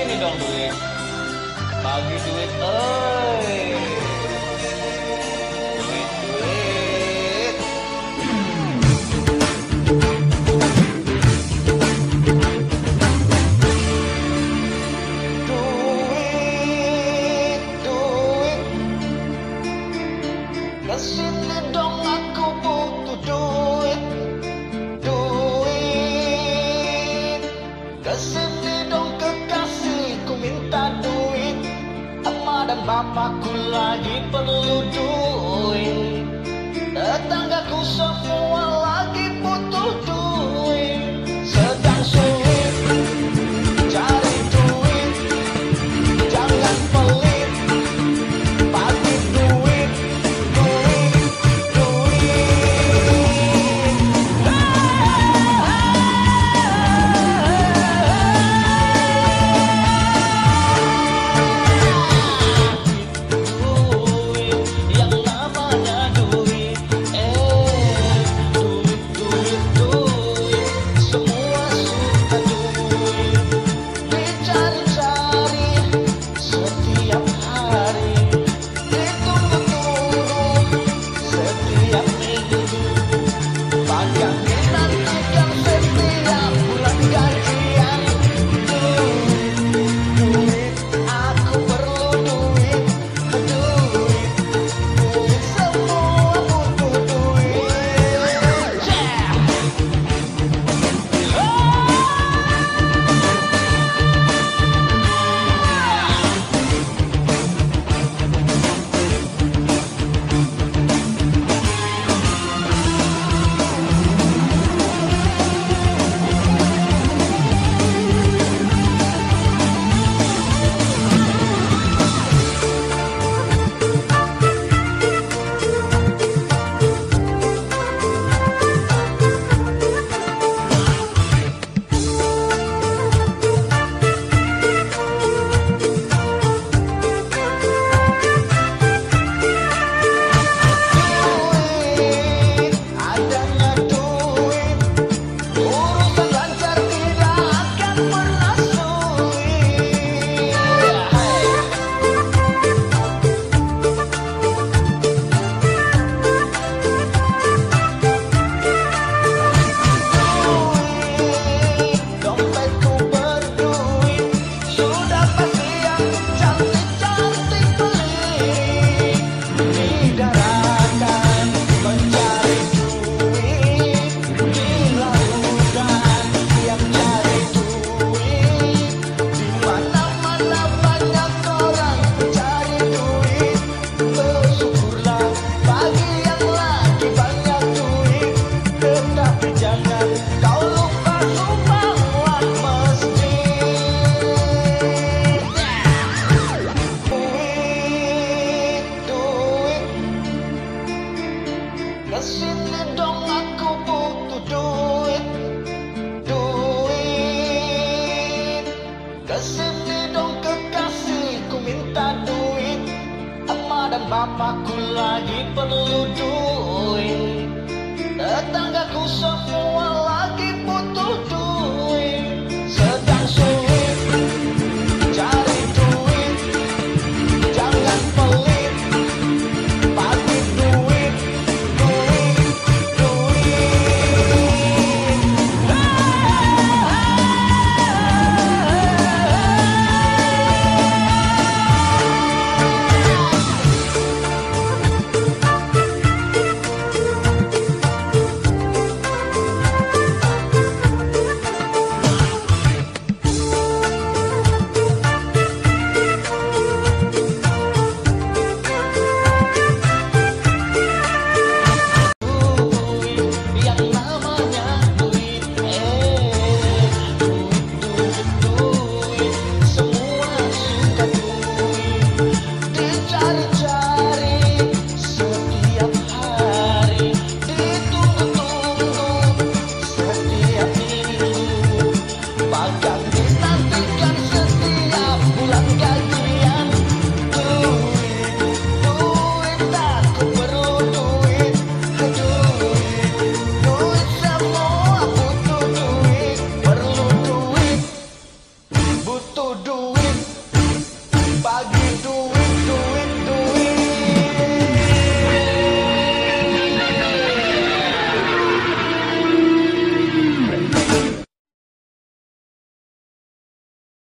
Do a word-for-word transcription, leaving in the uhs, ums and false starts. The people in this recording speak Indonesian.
Sini dong duit, bagi duit, oi. Duit, duit. Duit, duit. Kesini dong aku butuh duit. Duit. Kesini dong kekasihku minta duit. Emak dan bapakku lagi perlu duit. Tetanggaku semua lagi butuh duit. Sedang sulit cari duit. Jangan pelit, bagi duit, duit, duit. Yang namanya duit, eh, duit, duit, duit. Semua suka duit, dicari-cari setiap hari, ditunggu-tunggu setiap minggu, bahkan dinantikan setiap bulan gajian. Duit, duit, aku perlu duit, duit, duit, semua butuh duit. Yeah. Duit, adanya duit, urusan lancar tidak akan pernah sulit. Duit, dompetku berduit, sudah pasti yang cantik-cantik beli. Di daratan mencari duit, di lautan yang cari duit, di mana-mana banyak orang mencari duit. Bersyukurlah bagi yang lagi banyak duit, tetapi jangan kau lupa sumbanglah masjid. Duit, duit. Kesini dong aku butuh duit. Duit. Kesini dong kekasihku minta duit. Emak dan bapakku lagi perlu duit. Tetanggaku semua lagi butuh duit. Sedang sulit cari duit. Jangan pelit, bagi duit, duit, duit. do it. Bagi